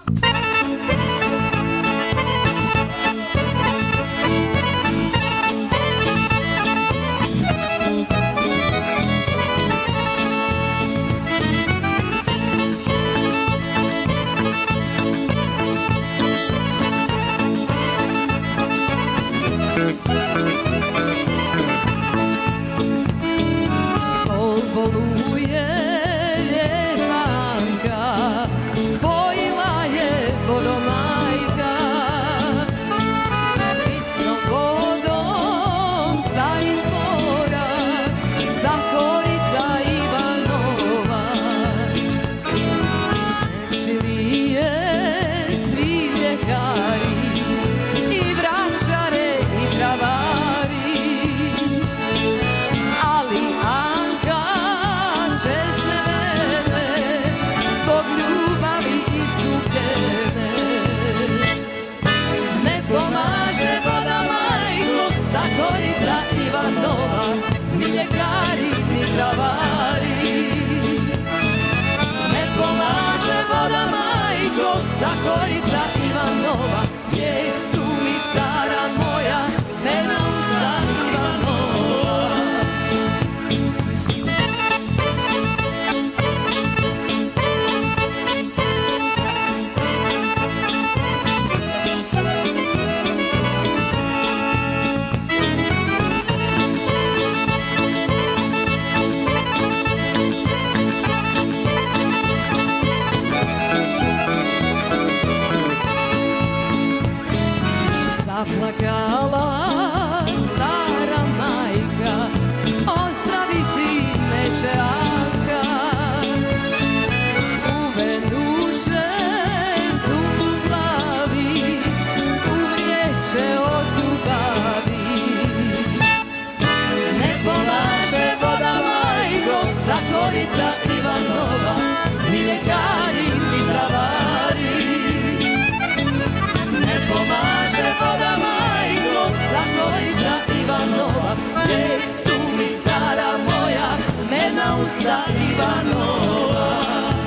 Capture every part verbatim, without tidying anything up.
Boluje ljepanka, pojila je vodomajka, bistrom vodom sa izvora, sa korita Ivanova. Lečili je svi ljekari, i vračare i travari, ali Anka čezne vene, zbog ljubavi izgubljene. Ne pomaže voda, majko, sa korita Ivanova, ni ljekari, ni travari. Ne pomaže voda, majko, sa korita Ivanova, lijek su mi stara moja, mena usta Ivanova. Zaplakala stara majka, ozdraviti neće Anka. Uvenuće zub u glavi, umrijeće od ljubavi. Ne pomaže voda, majko, sa korita Ivanova, ni ljekari, ni travari. Ne pomaže voda, majko, sa korita Ivanova, lijek su mi stara moja, mena usta Ivanova.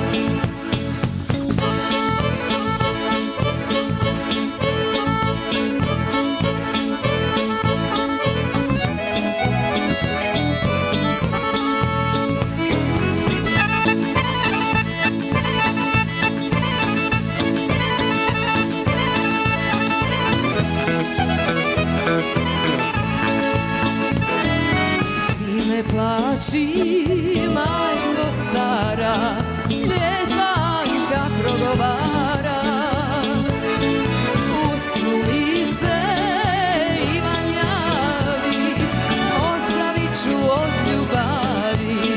Ne plači, majko stara, ljepanka progovara. Usnu mi se Ivan javi, ozdravit ću od ljubavi.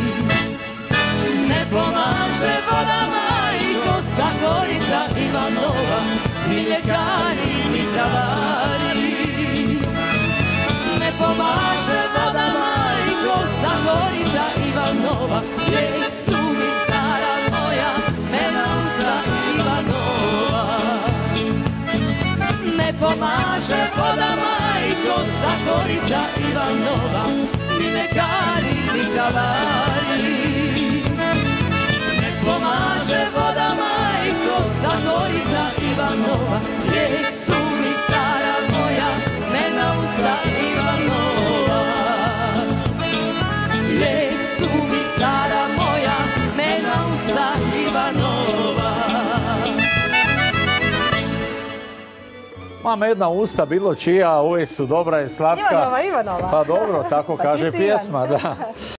Ne pomaže voda, majko, sa korita Ivanova, ni ljekari, ni travari. Ne pomaže voda, majko, sa korita Ivanova, lijek su mi stara moja, mena usta Ivanova. Ne pomaže voda, majko, sa korita Ivanova, ni ljekari, ni travari. Ne pomaže voda, majko, sa korita Ivanova, lijek su mi stara moja, mena usta Ivanova. Lijek su mi stara moja, mena usta Ivanova. Ma medna usta bilo čija, uvijek su dobra i slatka. Ivanova, Ivanova. Pa dobro, tako Pa kaže ti si Ivan. pjesma, da.